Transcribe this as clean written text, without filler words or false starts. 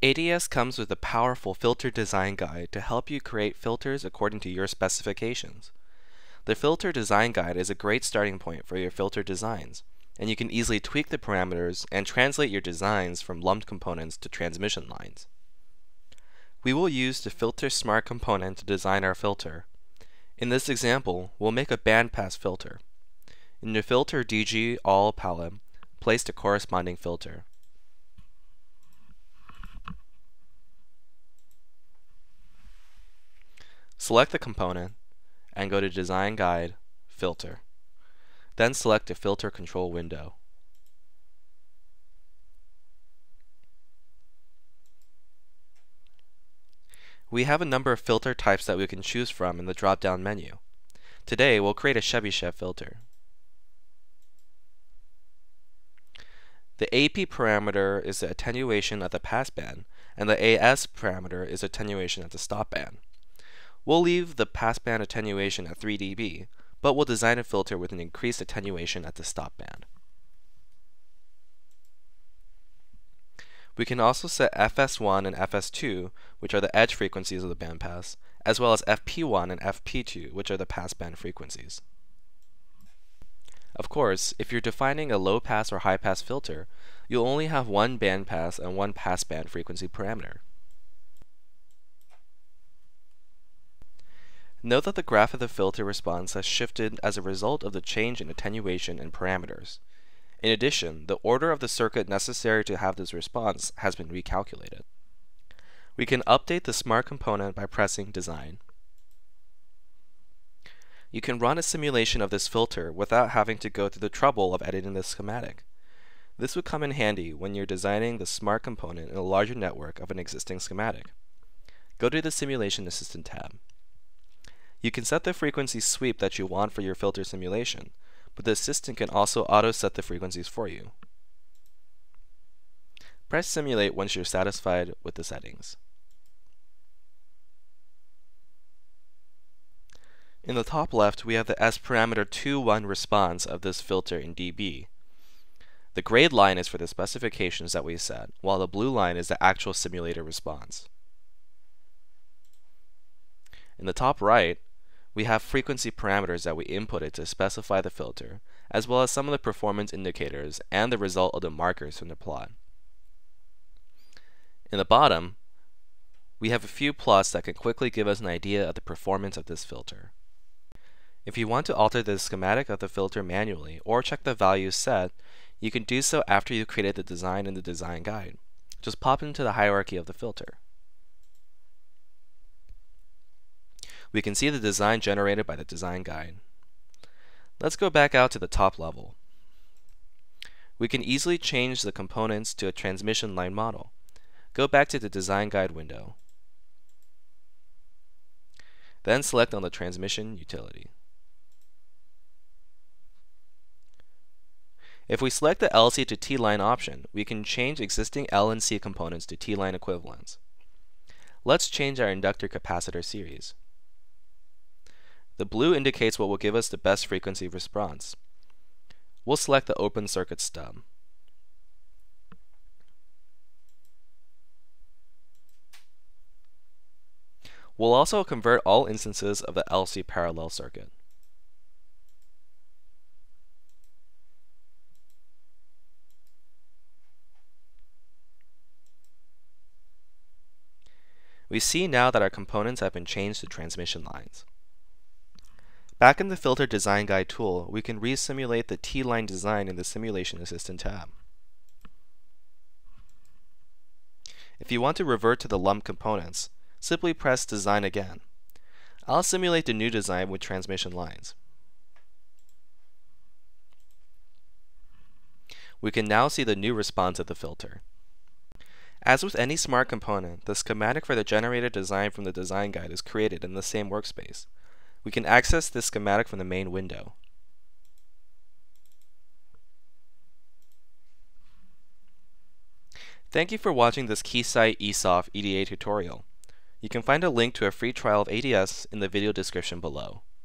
ADS comes with a powerful filter design guide to help you create filters according to your specifications. The filter design guide is a great starting point for your filter designs, and you can easily tweak the parameters and translate your designs from lumped components to transmission lines. We will use the filter smart component to design our filter. In this example, we'll make a bandpass filter. In the filter DG all palette, place the corresponding filter. Select the component and go to Design Guide, Filter. Then select the Filter Control window. We have a number of filter types that we can choose from in the drop-down menu. Today, we'll create a Chebyshev filter. The AP parameter is the attenuation at the passband, and the AS parameter is attenuation at the stopband. We'll leave the passband attenuation at 3 dB, but we'll design a filter with an increased attenuation at the stopband. We can also set FS1 and FS2, which are the edge frequencies of the bandpass, as well as FP1 and FP2, which are the passband frequencies. Of course, if you're defining a low-pass or high-pass filter, you'll only have one bandpass and one passband frequency parameter. Note that the graph of the filter response has shifted as a result of the change in attenuation and parameters. In addition, the order of the circuit necessary to have this response has been recalculated. We can update the smart component by pressing Design. You can run a simulation of this filter without having to go through the trouble of editing the schematic. This would come in handy when you're designing the smart component in a larger network of an existing schematic. Go to the Simulation Assistant tab. You can set the frequency sweep that you want for your filter simulation, but the assistant can also auto-set the frequencies for you. Press Simulate once you're satisfied with the settings. In the top left, we have the S-parameter 2-1 response of this filter in dB. The grayed line is for the specifications that we set, while the blue line is the actual simulator response. In the top right, we have frequency parameters that we inputted to specify the filter, as well as some of the performance indicators and the result of the markers from the plot. In the bottom, we have a few plots that can quickly give us an idea of the performance of this filter. If you want to alter the schematic of the filter manually or check the values set, you can do so after you've created the design in the design guide. Just pop into the hierarchy of the filter. We can see the design generated by the design guide. Let's go back out to the top level. We can easily change the components to a transmission line model. Go back to the design guide window. Then select on the transmission utility. If we select the LC to T-line option, we can change existing L and C components to T-line equivalents. Let's change our inductor capacitor series. The blue indicates what will give us the best frequency response. We'll select the open circuit stub. We'll also convert all instances of the LC parallel circuit. We see now that our components have been changed to transmission lines. Back in the Filter Design Guide tool, we can re-simulate the T-line design in the Simulation Assistant tab. If you want to revert to the lumped components, simply press Design again. I'll simulate the new design with transmission lines. We can now see the new response of the filter. As with any smart component, the schematic for the generated design from the design guide is created in the same workspace. We can access this schematic from the main window. Thank you for watching this Keysight ESOF EDA tutorial. You can find a link to a free trial of ADS in the video description below.